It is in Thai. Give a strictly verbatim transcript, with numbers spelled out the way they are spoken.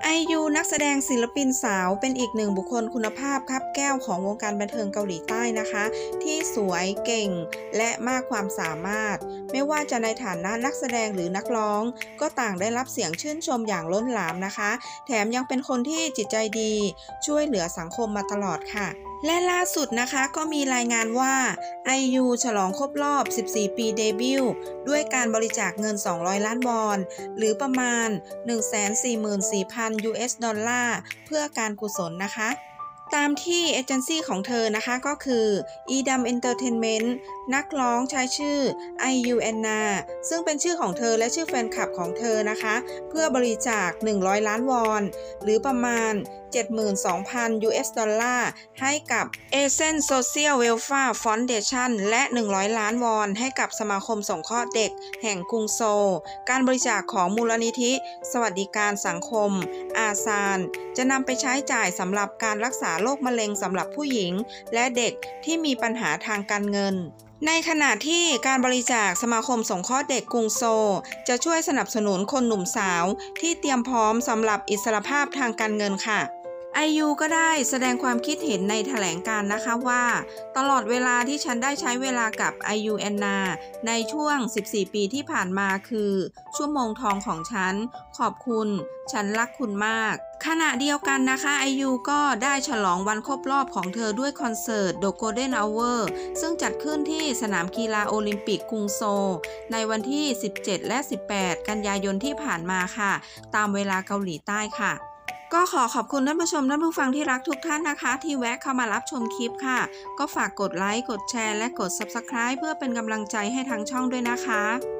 ไอ ยู นักแสดงศิลปินสาวเป็นอีกหนึ่งบุคคลคุณภาพคับแก้วของวงการบันเทิงเกาหลีใต้นะคะที่สวยเก่งและมากความสามารถไม่ว่าจะในฐานะนักแสดงหรือนักร้องก็ต่างได้รับเสียงชื่นชมอย่างล้นหลามนะคะแถมยังเป็นคนที่จิตใจดีช่วยเหลือสังคมมาตลอดค่ะและล่าสุดนะคะก็มีรายงานว่า ไอ ยู ฉลองครบรอบสิบสี่ปีเดบิวต์ด้วยการบริจาคเงินสองร้อยล้านวอนหรือประมาณ หนึ่งแสนสี่หมื่นสี่พัน ยู เอส ดอลลาร์เพื่อการกุศลนะคะตามที่เอเจนซี่ของเธอนะคะก็คือ อี ดัม Entertainment นักร้องใช้ชื่อ ไอ ยู แอนนา ซึ่งเป็นชื่อของเธอและชื่อแฟนคลับของเธอนะคะเพื่อบริจาคหนึ่งร้อยล้านวอนหรือประมาณ เจ็ดหมื่นสองพัน ยู เอส ดอลลาร์ให้กับ Asian Social Welfare Foundation และ หนึ่งร้อยล้านวอนให้กับสมาคมสงเคราะห์เด็กแห่งกรุงโซลการบริจาคของมูลนิธิสวัสดิการสังคมอาซานจะนำไปใช้จ่ายสำหรับการรักษาโรคมะเร็งสำหรับผู้หญิงและเด็กที่มีปัญหาทางการเงินในขณะที่การบริจาคสมาคมสงเคราะห์เด็กกรุงโซลจะช่วยสนับสนุนคนหนุ่มสาวที่เตรียมพร้อมสำหรับอิสรภาพทางการเงินค่ะไอ ยู ก็ได้แสดงความคิดเห็นในแถลงการณ์นะคะว่าตลอดเวลาที่ฉันได้ใช้เวลากับ ไอ ยู แอนนาในช่วงสิบสี่ปีที่ผ่านมาคือชั่วโมงทองของฉันขอบคุณฉันรักคุณมากขณะเดียวกันนะคะ ไอ ยู ก็ได้ฉลองวันครบรอบของเธอด้วยคอนเสิร์ต The Golden Hour ซึ่งจัดขึ้นที่สนามกีฬาโอลิมปิกกรุงโซลในวันที่สิบเจ็ดและสิบแปดกันยายนที่ผ่านมาค่ะตามเวลาเกาหลีใต้ค่ะก็ขอขอบคุณท่านผู้ชมท่านผู้ฟังที่รักทุกท่านนะคะที่แวะเข้ามารับชมคลิปค่ะก็ฝากกดไลค์กดแชร์และกด ซับสไครบ์ เพื่อเป็นกำลังใจให้ทางช่องด้วยนะคะ